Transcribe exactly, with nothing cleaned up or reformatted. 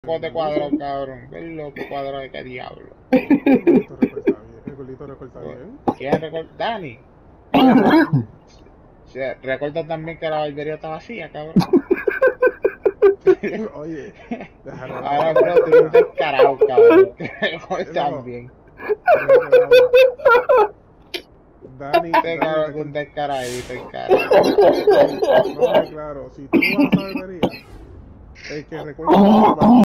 Cote cuadrado, cabrón. El loco cuadrado de qué diablo. El gordito recorta bien. El gordito recorta bien. ¿Quién recorta? Dani. Se recorta también que la barbería está vacía, cabrón. Oye, déjalo a la Ahora, hora. bro, tú eres un descarado, cabrón. Recortas bien. Dani, Este Dani, cabrón es recorta. un descaradito, el carajo. No, claro, si tú vas a la barbería, el que recorta